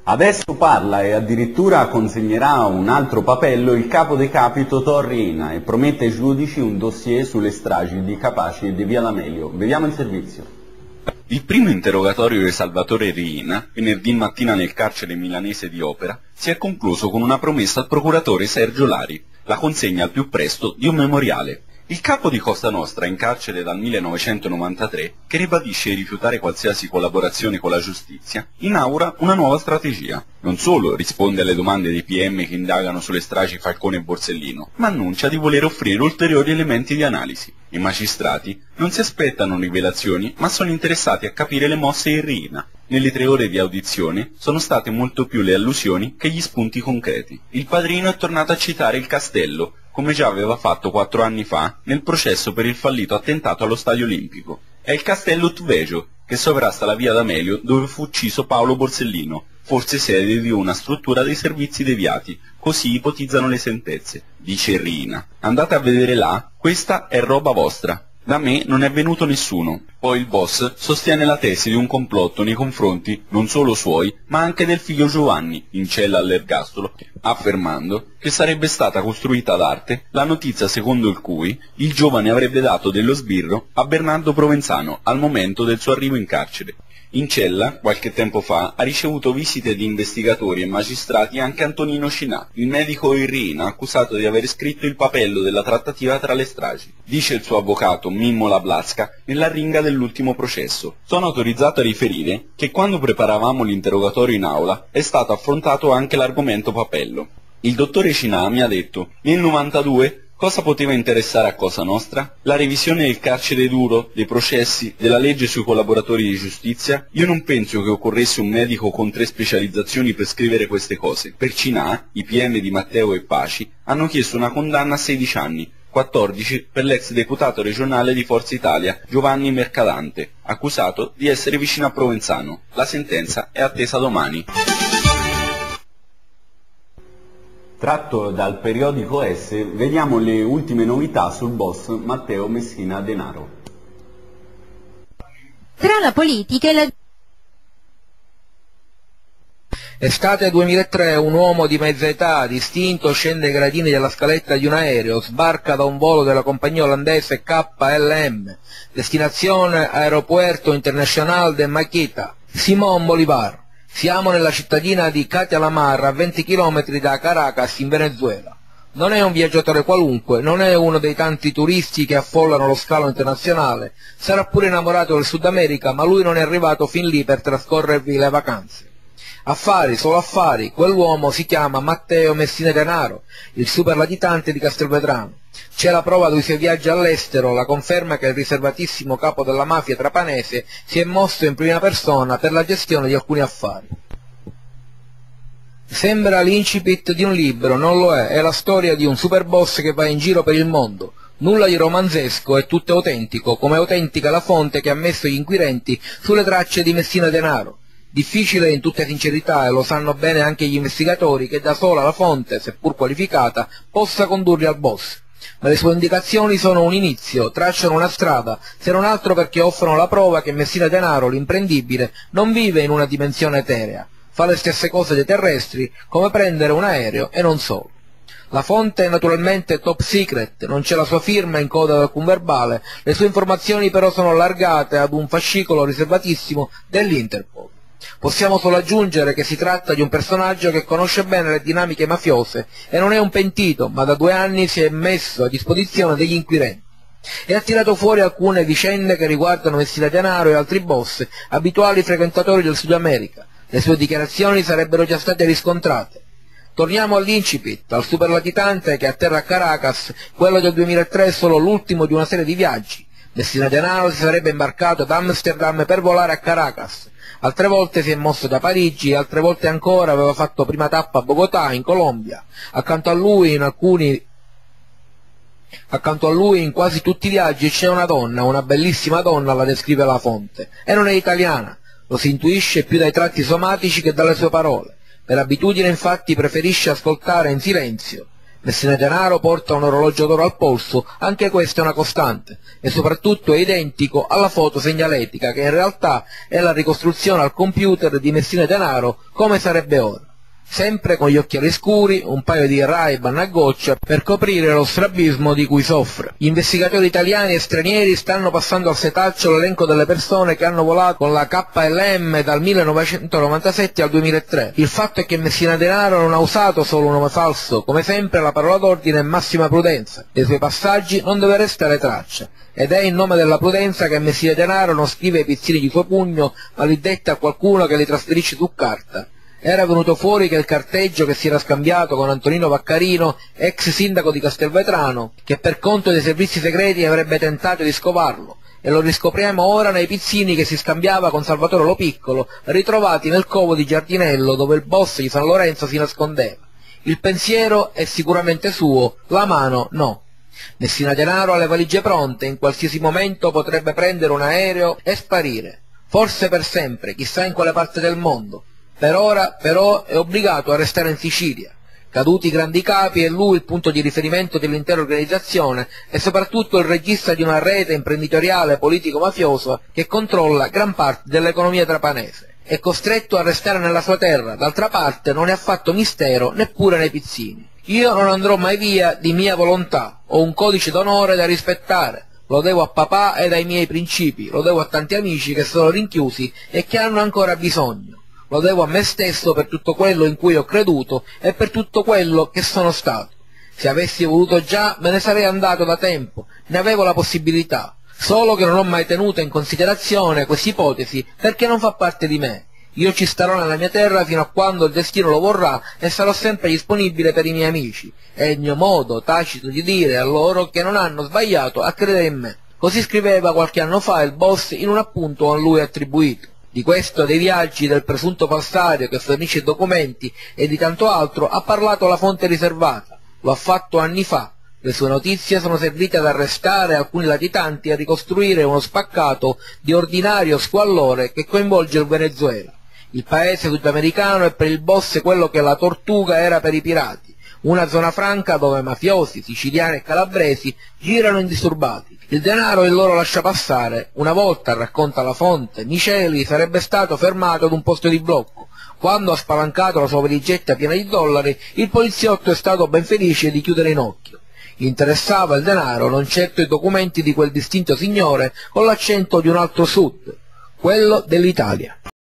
Adesso parla e addirittura consegnerà un altro papello il capo de capito Torrina e promette ai giudici un dossier sulle stragi di Capaci e di Via L'Amelio. Vediamo il servizio. Il primo interrogatorio di Salvatore Riina, venerdì mattina nel carcere milanese di Opera, si è concluso con una promessa al procuratore Sergio Lari, la consegna al più presto di un memoriale. Il capo di Cosa Nostra è in carcere dal 1993, che ribadisce di rifiutare qualsiasi collaborazione con la giustizia, inaugura una nuova strategia. Non solo risponde alle domande dei PM che indagano sulle stragi Falcone e Borsellino, ma annuncia di voler offrire ulteriori elementi di analisi. I magistrati non si aspettano rivelazioni, ma sono interessati a capire le mosse di Riina. Nelle 3 ore di audizione sono state molto più le allusioni che gli spunti concreti. Il padrino è tornato a citare il castello, come già aveva fatto 4 anni fa nel processo per il fallito attentato allo Stadio Olimpico. È il castello Tveggio, che sovrasta la via D'Amelio dove fu ucciso Paolo Borsellino, forse sede di una struttura dei servizi deviati, così ipotizzano le sentenze. Dice Riina: andate a vedere là, questa è roba vostra. Da me non è venuto nessuno. Poi il boss sostiene la tesi di un complotto nei confronti non solo suoi, ma anche del figlio Giovanni, in cella all'ergastolo, affermando che sarebbe stata costruita ad arte la notizia secondo il cui il giovane avrebbe dato dello sbirro a Bernardo Provenzano al momento del suo arrivo in carcere. In cella, qualche tempo fa, ha ricevuto visite di investigatori e magistrati anche Antonino Cinà, il medico Riina accusato di aver scritto il papello della trattativa tra le stragi. Dice il suo avvocato Mimmo Lablasca nella ringa dell'ultimo processo: sono autorizzato a riferire che quando preparavamo l'interrogatorio in aula è stato affrontato anche l'argomento papello. Il dottore Cinà mi ha detto: nel 92 cosa poteva interessare a Cosa Nostra? La revisione del carcere duro, dei processi, della legge sui collaboratori di giustizia? Io non penso che occorresse un medico con 3 specializzazioni per scrivere queste cose. Per Cinà, i PM di Matteo e Paci hanno chiesto una condanna a 16 anni, 14 per l'ex deputato regionale di Forza Italia, Giovanni Mercadante, accusato di essere vicino a Provenzano. La sentenza è attesa domani. Tratto dal periodico S, vediamo le ultime novità sul boss Matteo Messina Denaro. Tra la politica e la... Estate 2003, un uomo di mezza età, distinto, scende ai gradini della scaletta di un aereo, sbarca da un volo della compagnia olandese KLM, destinazione Aeropuerto Internacional de Maquita, Simón Bolívar. Siamo nella cittadina di Catia La Mar, a 20 km da Caracas, in Venezuela. Non è un viaggiatore qualunque, non è uno dei tanti turisti che affollano lo scalo internazionale, sarà pure innamorato del Sud America, ma lui non è arrivato fin lì per trascorrervi le vacanze. Affari, solo affari, quell'uomo si chiama Matteo Messina Denaro, il superlatitante di Castelvetrano. C'è la prova dei suoi viaggi all'estero, la conferma che il riservatissimo capo della mafia trapanese si è mosso in prima persona per la gestione di alcuni affari. Sembra l'incipit di un libro, non lo è la storia di un superboss che va in giro per il mondo. Nulla di romanzesco, è tutto autentico, come è autentica la fonte che ha messo gli inquirenti sulle tracce di Messina Denaro. Difficile in tutta sincerità, e lo sanno bene anche gli investigatori, che da sola la fonte, seppur qualificata, possa condurli al boss. Ma le sue indicazioni sono un inizio, tracciano una strada, se non altro perché offrono la prova che Messina Denaro, l'imprendibile, non vive in una dimensione eterea, fa le stesse cose dei terrestri, come prendere un aereo e non solo. La fonte è naturalmente top secret, non c'è la sua firma in coda ad alcun verbale, le sue informazioni però sono allargate ad un fascicolo riservatissimo dell'Interpol. Possiamo solo aggiungere che si tratta di un personaggio che conosce bene le dinamiche mafiose e non è un pentito, ma da 2 anni si è messo a disposizione degli inquirenti e ha tirato fuori alcune vicende che riguardano Messina Denaro e altri boss, abituali frequentatori del Sud America. Le sue dichiarazioni sarebbero già state riscontrate. Torniamo all'incipit, al superlatitante che atterra a Caracas, quello del 2003 è solo l'ultimo di una serie di viaggi. Messina Denaro si sarebbe imbarcato ad Amsterdam per volare a Caracas. Altre volte si è mosso da Parigi, altre volte ancora aveva fatto prima tappa a Bogotà, in Colombia. Accanto a lui in quasi tutti i viaggi c'è una donna, una bellissima donna, la descrive la fonte, e non è italiana, lo si intuisce più dai tratti somatici che dalle sue parole. Per abitudine infatti preferisce ascoltare in silenzio. Messina Denaro porta un orologio d'oro al polso, anche questa è una costante, e soprattutto è identico alla foto segnaletica, che in realtà è la ricostruzione al computer di Messina Denaro come sarebbe ora. Sempre con gli occhiali scuri, un paio di Ray-Ban a goccia per coprire lo strabismo di cui soffre. Gli investigatori italiani e stranieri stanno passando al setaccio l'elenco delle persone che hanno volato con la KLM dal 1997 al 2003. Il fatto è che Messina Denaro non ha usato solo un nome falso, come sempre la parola d'ordine è massima prudenza. Dei suoi passaggi non deve restare traccia. Ed è in nome della prudenza che Messina Denaro non scrive i pizzini di suo pugno, ma li detta a qualcuno che li trasferisce su carta. Era venuto fuori che il carteggio che si era scambiato con Antonino Vaccarino, ex sindaco di Castelvetrano, che per conto dei servizi segreti avrebbe tentato di scovarlo, e lo riscopriamo ora nei pizzini che si scambiava con Salvatore Lo Piccolo, ritrovati nel covo di Giardinello dove il boss di San Lorenzo si nascondeva. Il pensiero è sicuramente suo, la mano no. Messina Denaro ha le valigie pronte, in qualsiasi momento potrebbe prendere un aereo e sparire, forse per sempre, chissà in quale parte del mondo. Per ora, però, è obbligato a restare in Sicilia. Caduti i grandi capi, è lui il punto di riferimento dell'intera organizzazione e soprattutto il regista di una rete imprenditoriale politico-mafiosa che controlla gran parte dell'economia trapanese. È costretto a restare nella sua terra, d'altra parte non è affatto mistero neppure nei pizzini. Io non andrò mai via di mia volontà, ho un codice d'onore da rispettare. Lo devo a papà ed ai miei principi, lo devo a tanti amici che sono rinchiusi e che hanno ancora bisogno. Lo devo a me stesso per tutto quello in cui ho creduto e per tutto quello che sono stato. Se avessi voluto già me ne sarei andato da tempo, ne avevo la possibilità, solo che non ho mai tenuto in considerazione questa ipotesi perché non fa parte di me. Io ci starò nella mia terra fino a quando il destino lo vorrà e sarò sempre disponibile per i miei amici. È il mio modo tacito di dire a loro che non hanno sbagliato a credere in me. Così scriveva qualche anno fa il boss in un appunto a lui attribuito. Di questo, dei viaggi, del presunto falsario che fornisce documenti e di tanto altro ha parlato la fonte riservata. Lo ha fatto anni fa. Le sue notizie sono servite ad arrestare alcuni latitanti e a ricostruire uno spaccato di ordinario squallore che coinvolge il Venezuela. Il paese sudamericano è per il boss quello che la Tortuga era per i pirati, una zona franca dove mafiosi, siciliani e calabresi girano indisturbati. Il denaro è il loro lasciapassare. Una volta, racconta la fonte, Miceli sarebbe stato fermato ad un posto di blocco. Quando ha spalancato la sua valigetta piena di dollari, il poliziotto è stato ben felice di chiudere in occhio. Gli interessava il denaro, non certo i documenti di quel distinto signore con l'accento di un altro sud, quello dell'Italia.